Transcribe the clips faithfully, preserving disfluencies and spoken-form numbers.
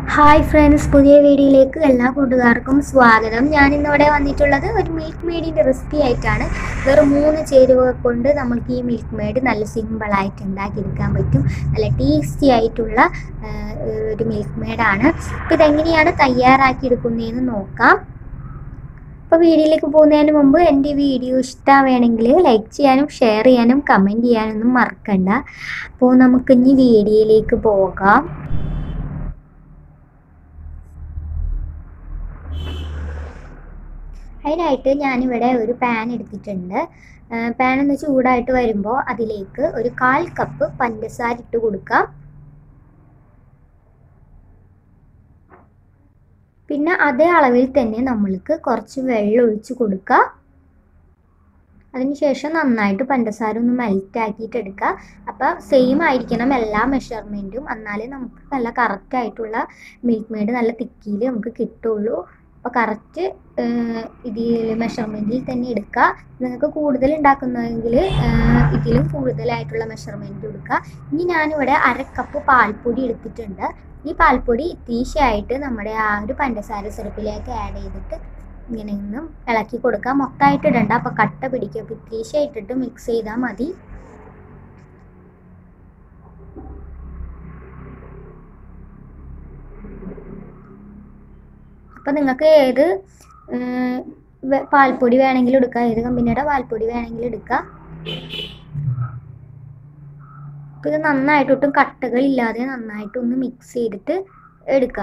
Hi friends, പുതിയ വീഡിയോയിലേക്ക് എല്ലാ കൂട്ടുകാർക്കും സ്വാഗതം. ഞാൻ ഇന്നിവിടെ വന്നിട്ടുള്ളത് ഒരു മിൽക്ക് മെയ്ഡിൻ്റെ റെസിപ്പി ആയിട്ടാണ്. വെറും മൂന്ന് ചേരുവകൾ കൊണ്ട് നമുക്ക് ഈ മിൽക്ക് മെയ്ഡ് നല്ല സിമ്പിളായിട്ട് ഉണ്ടാക്കിയെടുക്കാൻ പറ്റും. നല്ല ടേസ്റ്റി ആയിട്ടുള്ള ഒരു മിൽക്ക് മെയ്ഡാണ്. അപ്പോൾ ഇതെങ്ങനെയാണ് തയ്യാറാക്കിയെടുക്കുന്നതെന്ന് നോക്കാം. അപ്പോൾ വീഡിയോയിലേക്ക് പോകുന്നതിന് മുമ്പ് എൻ്റെ വീഡിയോ ഇഷ്ടമാണെങ്കിൽ ലൈക്ക് ചെയ്യാനും ഷെയർ ചെയ്യാനും കമൻറ്റ് ചെയ്യാനൊന്നും മറക്കണ്ട. അപ്പോൾ നമുക്കിനി വീഡിയോയിലേക്ക് പോകാം. അതിനായിട്ട് ഞാനിവിടെ ഒരു പാൻ എടുത്തിട്ടുണ്ട്. പാൻ ഒന്ന് ചൂടായിട്ട് വരുമ്പോൾ അതിലേക്ക് ഒരു കാൽ കപ്പ് പഞ്ചസാര ഇട്ട് കൊടുക്കാം. പിന്നെ അതേ അളവിൽ തന്നെ നമ്മൾക്ക് കുറച്ച് വെള്ളം ഒഴിച്ച് കൊടുക്കുക. അതിനുശേഷം നന്നായിട്ട് പഞ്ചസാര ഒന്ന് മെൽറ്റ് ആക്കിയിട്ട് എടുക്കുക. അപ്പോൾ സെയിം ആയിരിക്കണം എല്ലാ മെഷർമെൻറ്റും, എന്നാലേ നമുക്ക് നല്ല കറക്റ്റായിട്ടുള്ള മിൽക്ക് മെയ്ഡ് നല്ല തിക്കിയിൽ നമുക്ക് കിട്ടുള്ളൂ. അപ്പോൾ കറക്റ്റ് ഇതിൽ മെഷർമെൻറ്റിൽ തന്നെ എടുക്കുക. നിങ്ങൾക്ക് കൂടുതൽ ഉണ്ടാക്കുന്നതെങ്കിൽ ഇതിലും കൂടുതലായിട്ടുള്ള മെഷർമെൻറ്റ് എടുക്കുക. ഇനി ഞാനിവിടെ അര കപ്പ് പാൽപ്പൊടി എടുത്തിട്ടുണ്ട്. ഈ പാൽപ്പൊടി ഇത്തിരിശയായിട്ട് നമ്മുടെ ആ ഒരു പഞ്ചസാര സിറപ്പിലേക്ക് ആഡ് ചെയ്തിട്ട് ഇങ്ങനെ ഒന്നും ഇളക്കി കൊടുക്കുക. മൊത്തമായിട്ട് ഇടണ്ട, അപ്പോൾ കട്ട പിടിക്കുക. അപ്പോൾ ഇത്തിരിശയായിട്ടിട്ട് മിക്സ് ചെയ്താൽ മതി. അപ്പോൾ നിങ്ങൾക്ക് ഏത് പാൽപ്പൊടി വേണമെങ്കിലും എടുക്കുക, ഏത് കമ്പനിയുടെ പാൽപ്പൊടി വേണമെങ്കിലും എടുക്കുക. അപ്പോൾ ഇത് നന്നായിട്ട് ഒട്ടും കട്ടകളില്ലാതെ നന്നായിട്ടൊന്ന് മിക്സ് ചെയ്തിട്ട് എടുക്കുക.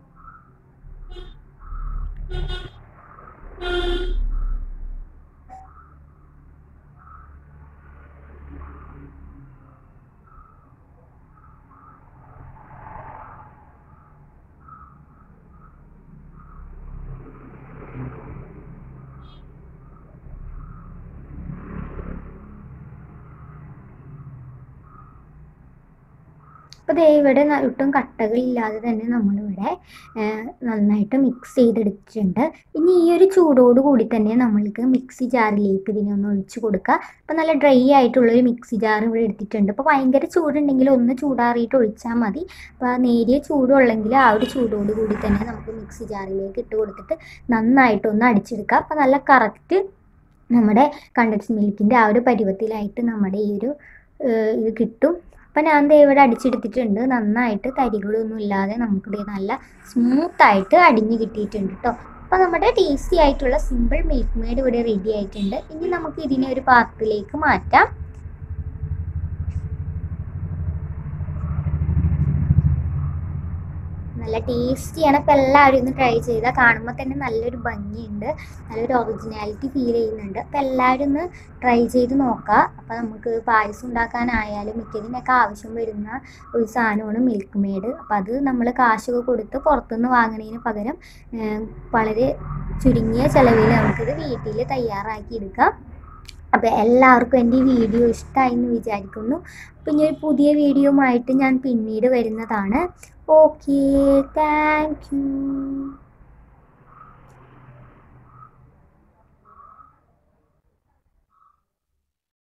അപ്പോൾ ദേ ഇവിടെ ഒട്ടും കട്ടകളില്ലാതെ തന്നെ നമ്മളിവിടെ നന്നായിട്ട് മിക്സ് ചെയ്തെടുത്തിട്ടുണ്ട്. ഇനി ഈ ഒരു ചൂടോട് കൂടി തന്നെ നമ്മൾക്ക് മിക്സി ജാറിലേക്ക് ഇതിനെ ഒന്ന് ഒഴിച്ച് കൊടുക്കുക. അപ്പോൾ നല്ല ഡ്രൈ ആയിട്ടുള്ളൊരു മിക്സി ജാർ ഇവിടെ എടുത്തിട്ടുണ്ട്. അപ്പോൾ ഭയങ്കര ചൂടുണ്ടെങ്കിൽ ഒന്ന് ചൂടാറിയിട്ട് ഒഴിച്ചാൽ മതി. അപ്പോൾ നേരിയ ചൂടുള്ളെങ്കിൽ ആ ഒരു ചൂടോട് കൂടി തന്നെ നമുക്ക് മിക്സി ജാറിലേക്ക് ഇട്ട് കൊടുത്തിട്ട് നന്നായിട്ടൊന്ന് അടിച്ചെടുക്കുക. അപ്പോൾ നല്ല കറക്റ്റ് നമ്മുടെ കണ്ടൻസ്ഡ് മിൽക്കിൻ്റെ ആ ഒരു പരുവത്തിലായിട്ട് നമ്മുടെ ഈ ഒരു ഇത് കിട്ടും. അപ്പം ഞാൻ ദേ ഇവിടെ അടിച്ചെടുത്തിട്ടുണ്ട്. നന്നായിട്ട് തരികളൊന്നും ഇല്ലാതെ നമുക്ക് നല്ല സ്മൂത്തായിട്ട് അടിഞ്ഞ് കിട്ടിയിട്ടുണ്ട് കേട്ടോ. അപ്പോൾ നമ്മുടെ ടേസ്റ്റി ആയിട്ടുള്ള സിമ്പിൾ മിൽക്ക് മെയ്ഡ് ഇവിടെ റെഡി ആയിട്ടുണ്ട്. ഇനി നമുക്ക് ഇതിനെ ഒരു പാത്രത്തിലേക്ക് മാറ്റാം. നല്ല ടേസ്റ്റിയാണ്. അപ്പോൾ എല്ലാവരും ഒന്ന് ട്രൈ ചെയ്താൽ കാണുമ്പോൾ തന്നെ നല്ലൊരു ഭംഗിയുണ്ട്, നല്ലൊരു ഒറിജിനാലിറ്റി ഫീൽ ചെയ്യുന്നുണ്ട്. അപ്പോൾ എല്ലാവരും ഒന്ന് ട്രൈ ചെയ്ത് നോക്കുക. അപ്പോൾ നമുക്ക് പായസം ഉണ്ടാക്കാനായാലും മിക്കതിനൊക്കെ ആവശ്യം വരുന്ന ഒരു സാധനമാണ് മിൽക്ക് മെയ്ഡ്. അപ്പോൾ അത് നമ്മൾ കാശൊക്കെ കൊടുത്ത് പുറത്തുനിന്ന് വാങ്ങുന്നതിന് പകരം വളരെ ചുരുങ്ങിയ ചിലവിൽ നമുക്കിത് വീട്ടിൽ തയ്യാറാക്കി എടുക്കാം. അപ്പോൾ എല്ലാവർക്കും എൻ്റെ ഈ വീഡിയോ ഇഷ്ടമായി എന്ന് വിചാരിക്കുന്നു. അപ്പോൾ ഇനി ഒരു പുതിയ വീഡിയോ ആയിട്ട് ഞാൻ പിന്നീട് വരുന്നതാണ്. Okay, thank U.